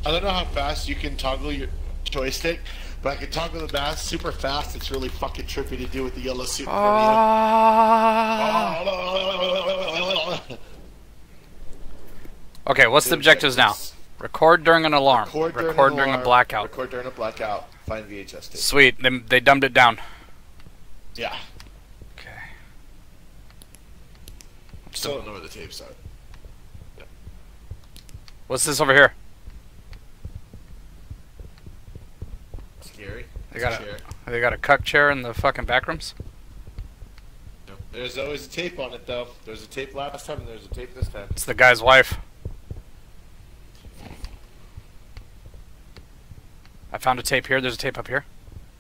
I don't know how fast you can toggle your joystick, but I can toggle the mouse super fast. It's really fucking trippy to do with the yellow suit in front of you. Okay, what's the objectives now? Record during an alarm. Record during a blackout. Record during a blackout. Find VHS tape. Sweet. They dumbed it down. Yeah. Okay. Still don't know where the tapes are. Yeah. What's this over here? Scary. They got a cuck chair in the fucking backrooms? No. There's always a tape on it, though. There's a tape last time, and there's a tape this time. It's the guy's wife. I found a tape here. There's a tape up here.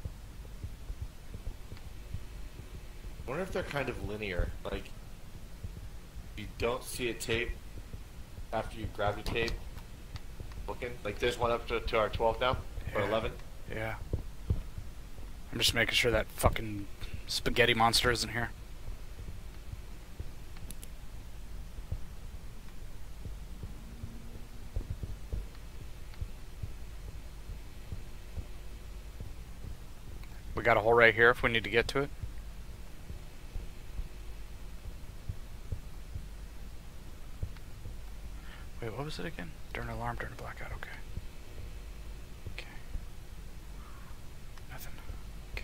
I wonder if they're kind of linear. Like, you don't see a tape after you grab the tape. Looking. Like, there's one up to our 12 now. Or 11. Yeah. I'm just making sure that fucking spaghetti monster isn't here. We got a hole right here if we need to get to it. Wait, what was it again? During alarm, during a blackout, okay. Okay. Nothing. Okay.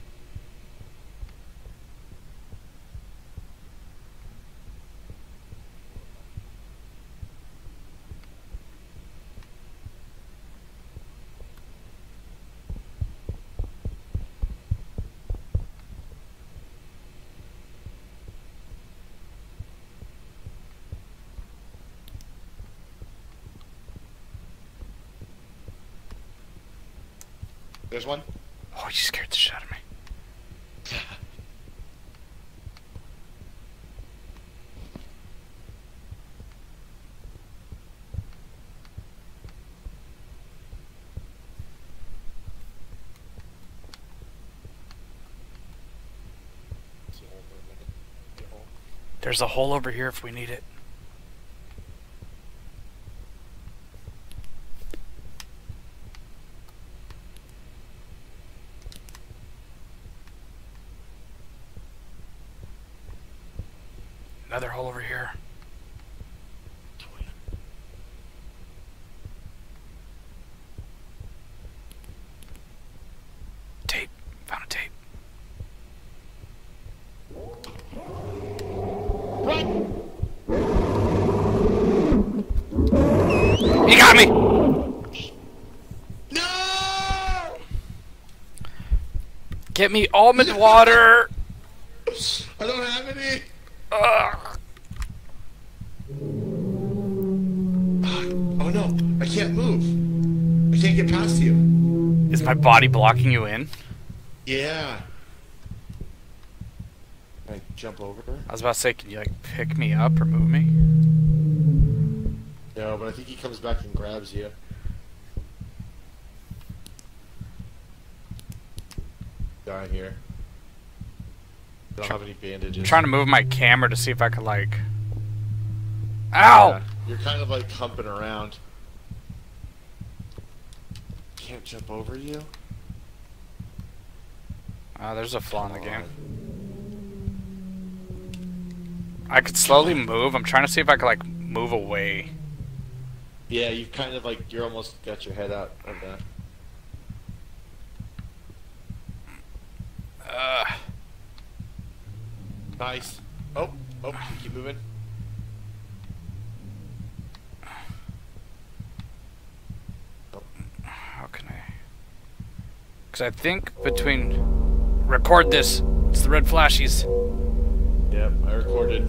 There's one. Oh, you scared the shit out of me. There's a hole over here if we need it. Another hole over here. Tape. Found a tape. Run! You got me! No! Get me almond water! I don't have any! Oh no, I can't move. I can't get past you. Is my body blocking you in? Yeah. Can I jump over her? I was about to say, can you like pick me up or move me? No, but I think he comes back and grabs you. Down here. Don't have any bandages. I'm trying to move my camera to see if I could like... Ow! Yeah, you're kind of like humping around. Can't jump over you? There's a flaw in the game. I could slowly move. I'm trying to see if I could like move away. Yeah, you kind of like, you're almost got your head out of that. Nice. Oh, keep moving. How can I? Because I think between... Record this. It's the red flashies. Yep, I recorded.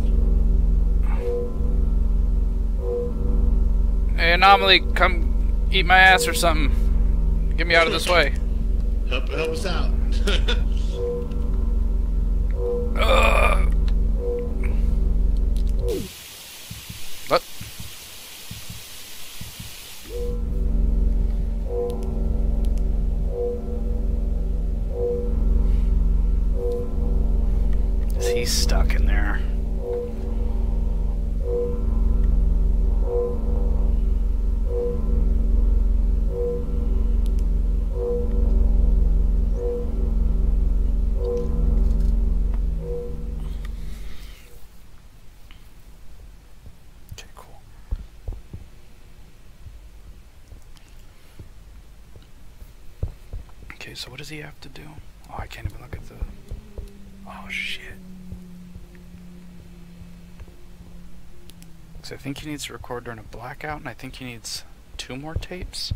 Hey, Anomaly, come eat my ass or something. Get me out of this way. Help us out. What? Is he stuck in there? Okay, so what does he have to do? Oh, I can't even look at the... Oh, shit. So I think he needs to record during a blackout, and I think he needs 2 more tapes.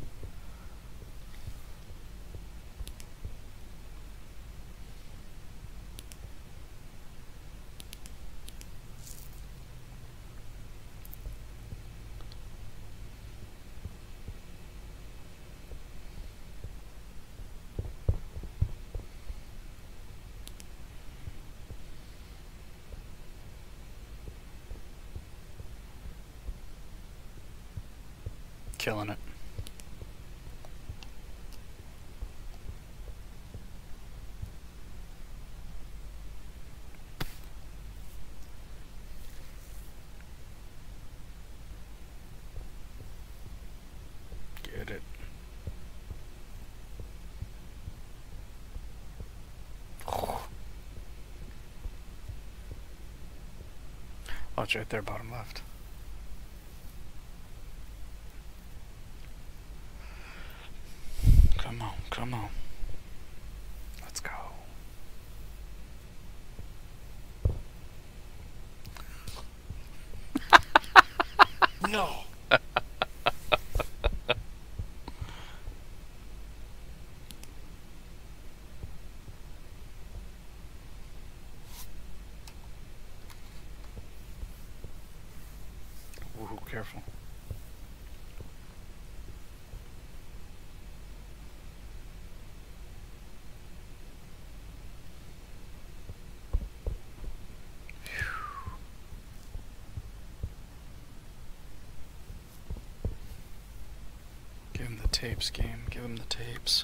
Killing it. Get it. Oh, it's right there, bottom left. Come on, come on. Let's go. No. Ooh, careful. Give him the tapes, game. Give him the tapes.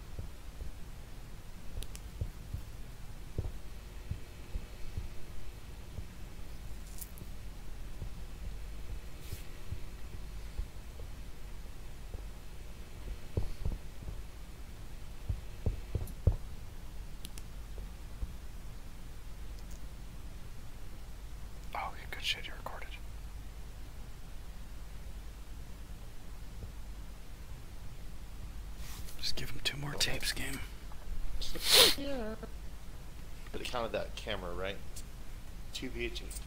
Oh, good shit, you recorded. Just give him 2 more tapes, game. Yeah. But it counted that camera, right? 2 VHs.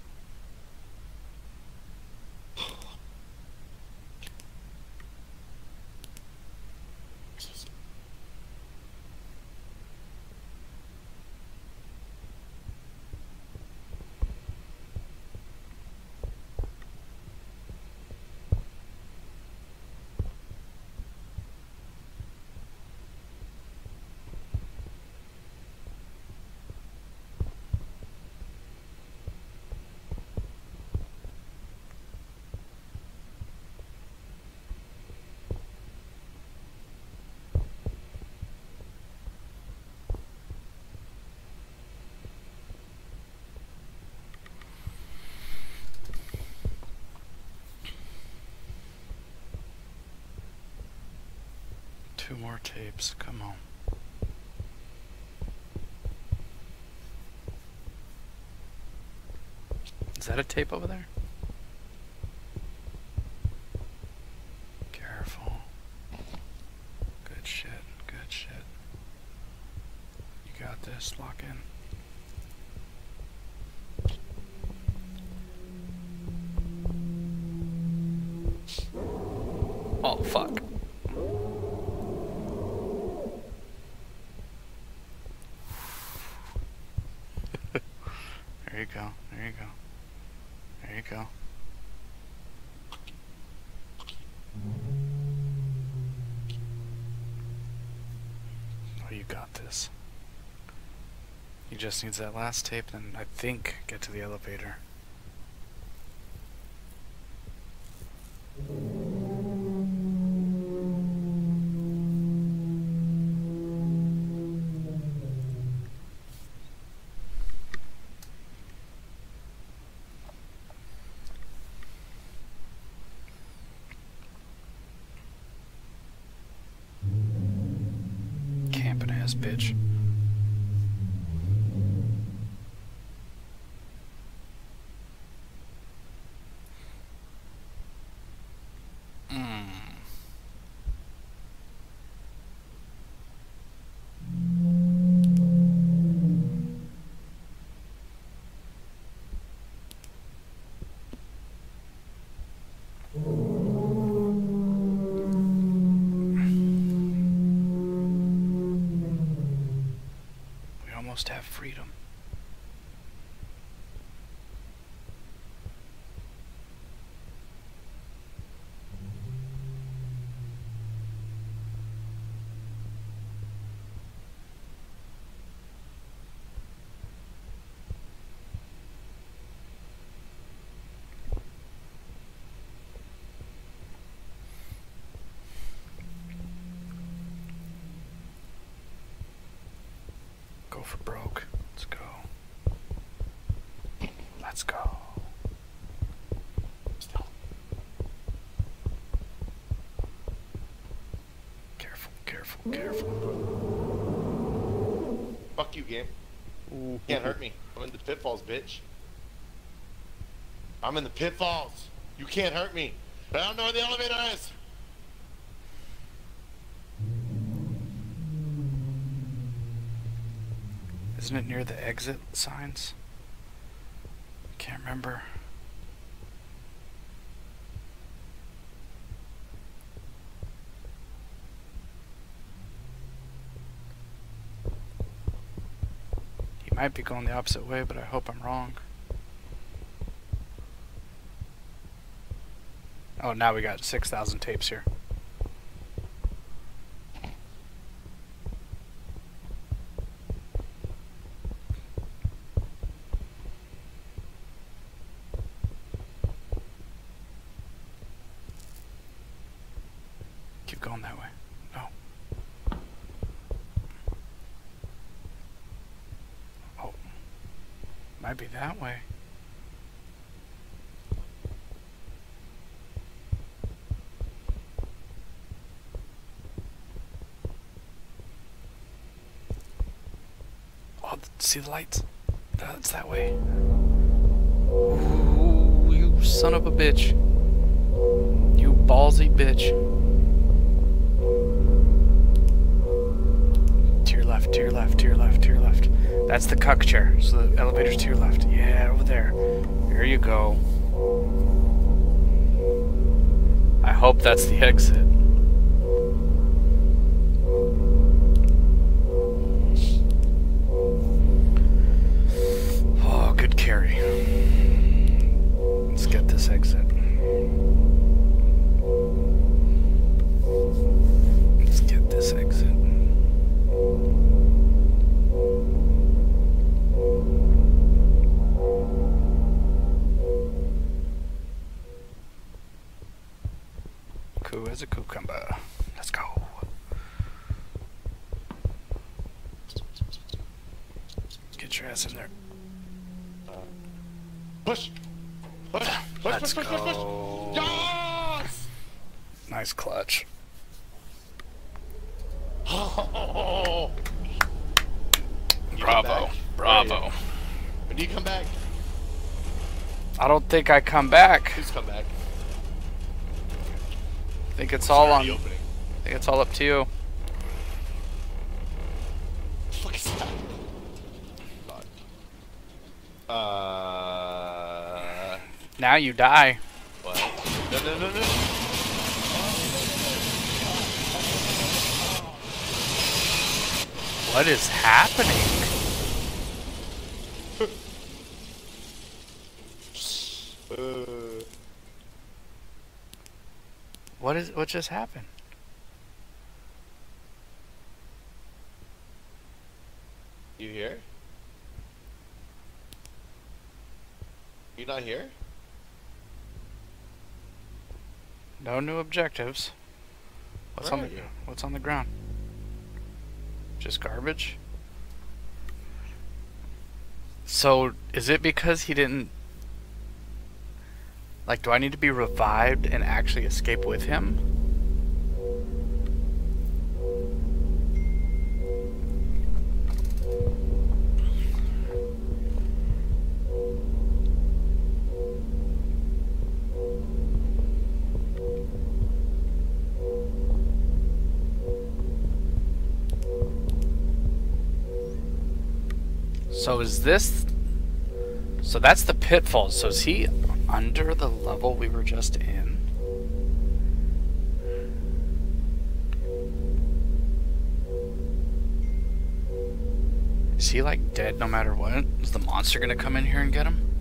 Two more tapes, come on. Is that a tape over there? Careful. Good shit, good shit. You got this, lock in. Oh, fuck. There you go, there you go. There you go. Oh, you got this. He just needs that last tape, then I think get to the elevator. Camping ass bitch. for broke. Let's go. Let's go. Still. Careful, careful, careful. Fuck you, game. Ooh. Can't hurt me. I'm in the pitfalls, bitch. I'm in the pitfalls. You can't hurt me. But I don't know where the elevator is. Isn't it near the exit signs? Can't remember. He might be going the opposite way, but I hope I'm wrong. Oh, now we got 6,000 tapes here. Keep going that way. No. Oh. Might be that way. Oh, see the lights? That's that way. Ooh, you son of a bitch. You ballsy bitch. To your left, to your left, to your left, to your left. That's the cuck chair, so the elevator's to your left. Yeah, over there. There you go. I hope that's the exit. Oh, good carry. Let's get this exit. Let's get this exit. Cool as a cucumber. Let's go. Get your ass in there. Push! Push! Push! Let's Push! Push! Push! Push! go. Yes! Nice clutch. Oh. You come Bravo. back? Bravo. When do you come back? I don't think I come back. Please come back. I think it's all on. The I opening. think it's all up to you. What the fuck is that? God. Now you die. What? No, no, no, no. What is happening? What just happened? You here? You not here? No new objectives. What's Where on are the you? What's on the ground? Just garbage? So, is it because he didn't... Like, do I need to be revived and actually escape with him? So is this... So that's the pitfall. So is he under the level we were just in? Is he like dead no matter what? Is the monster gonna come in here and get him?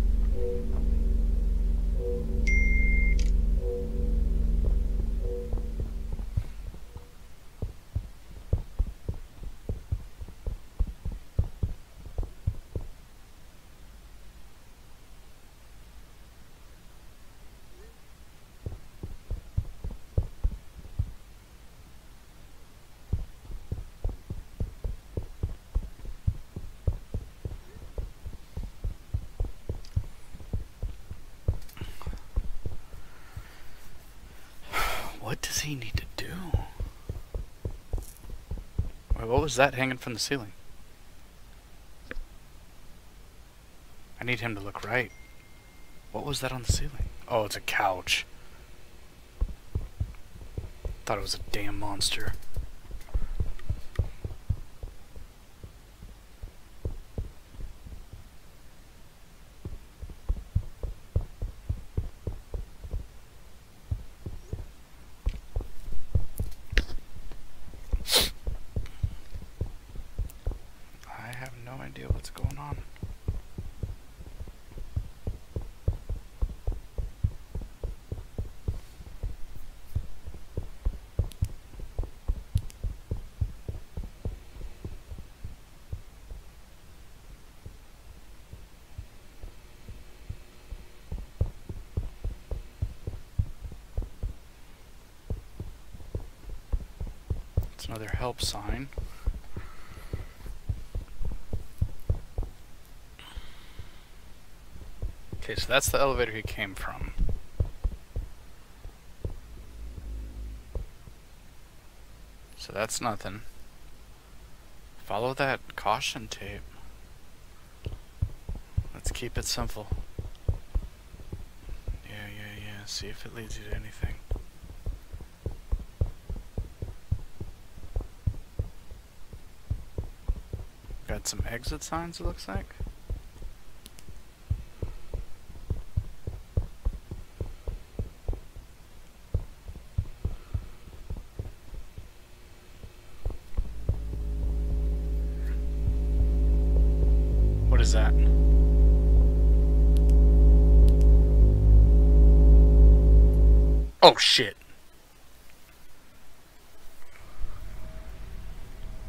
he need to do? Wait, what was that hanging from the ceiling? I need him to look right. What was that on the ceiling? Oh, it's a couch. Thought it was a damn monster. I have no idea what's going on. It's another help sign. Okay, so that's the elevator he came from. So that's nothing. Follow that caution tape. Let's keep it simple. Yeah. See if it leads you to anything. Got some exit signs, it looks like. What is that? Oh shit.